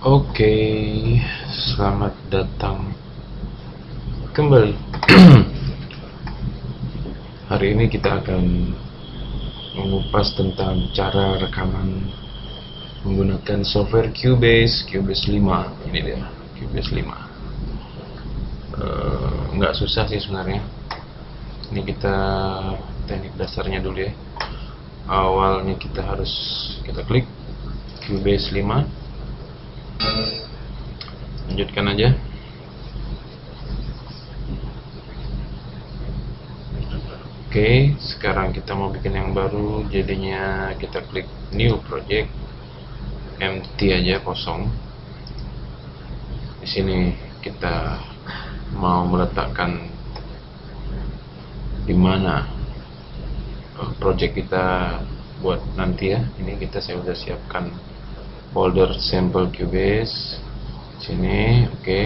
Oke, selamat datang kembali. Hari ini kita akan mengupas tentang cara rekaman menggunakan software Cubase 5. Ini dia, Cubase 5. Nggak susah sih sebenarnya. Ini kita teknik dasarnya dulu ya. Awalnya kita klik Cubase 5. Lanjutkan aja. Oke, sekarang kita mau bikin yang baru, jadinya kita klik new project, empty aja, kosong. Di sini kita mau meletakkan di mana project kita buat nanti ya. Ini saya udah siapkan folder sampel Cubase sini. Oke.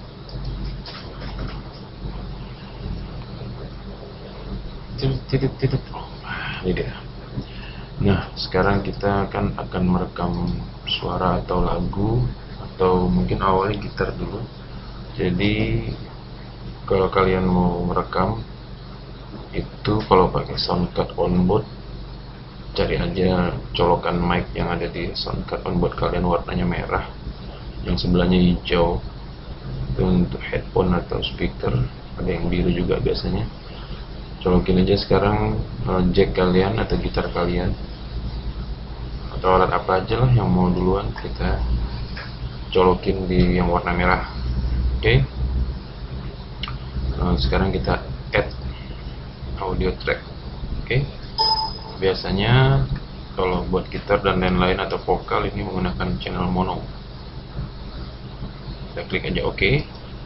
Ini dia. Nah, sekarang kita akan merekam suara atau lagu, atau mungkin awalnya gitar dulu. Jadi kalau kalian mau merekam itu, kalau pakai soundcard onboard, cari aja colokan mic yang ada di soundcard onboard kalian, warnanya merah, yang sebelahnya hijau. Itu untuk headphone atau speaker. Ada yang biru juga biasanya. Colokin aja sekarang jack kalian atau gitar kalian, atau alat apa aja lah yang mau duluan, kita colokin di yang warna merah. Oke. Sekarang kita add audio track. Oke. Biasanya kalau buat gitar dan lain-lain atau vokal ini menggunakan channel mono. Kita klik aja oke.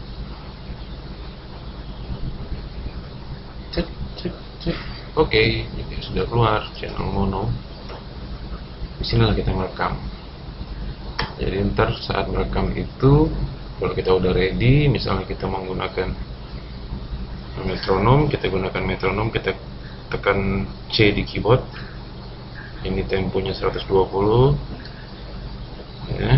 Oke, jadi sudah keluar channel mono. Disinilah kita merekam. Jadi ntar saat merekam itu, kalau kita udah ready, misalnya kita menggunakan metronom, kita gunakan metronom, kita tekan C di keyboard. Ini temponya 120 ya.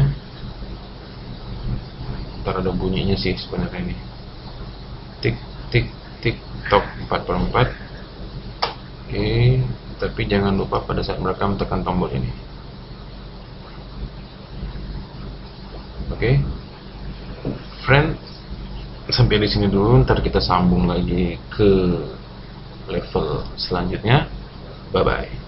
Ntar ada bunyinya sih sebenarnya ini, tik tik tik tok 4/4. Oke, tapi jangan lupa pada saat merekam tekan tombol ini. Oke, friend, sampai di sini dulu. Ntar kita sambung lagi ke level selanjutnya. Bye bye.